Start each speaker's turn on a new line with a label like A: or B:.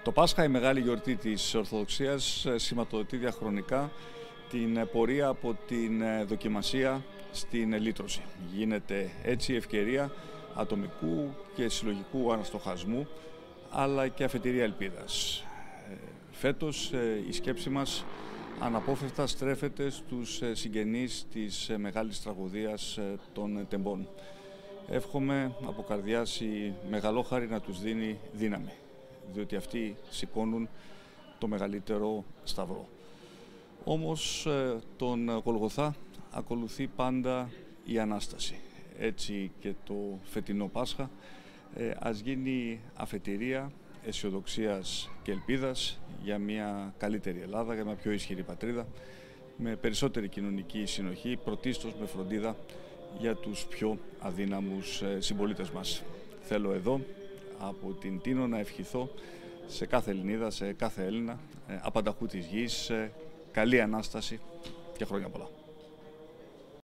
A: Το Πάσχα, η μεγάλη γιορτή της Ορθοδοξίας, σηματοδοτεί διαχρονικά την πορεία από την δοκιμασία στην λύτρωση. Γίνεται έτσι η ευκαιρία ατομικού και συλλογικού αναστοχασμού, αλλά και αφετηρία ελπίδας. Φέτος η σκέψη μας αναπόφευκτα στρέφεται στους συγγενείς της μεγάλης τραγωδίας των τεμπών. Εύχομαι από καρδιάς η μεγαλόχαρη να τους δίνει δύναμη, διότι αυτοί σηκώνουν το μεγαλύτερο σταυρό. Όμως τον Γολγοθά ακολουθεί πάντα η Ανάσταση. Έτσι και το φετινό Πάσχα ας γίνει αφετηρία αισιοδοξίας και ελπίδας για μια καλύτερη Ελλάδα, για μια πιο ισχυρή πατρίδα, με περισσότερη κοινωνική συνοχή, πρωτίστως με φροντίδα για τους πιο αδύναμους συμπολίτες μας. Θέλω εδώ από την Τίνο να ευχηθώ σε κάθε Ελληνίδα, σε κάθε Έλληνα, απανταχού της γης, καλή Ανάσταση και χρόνια πολλά.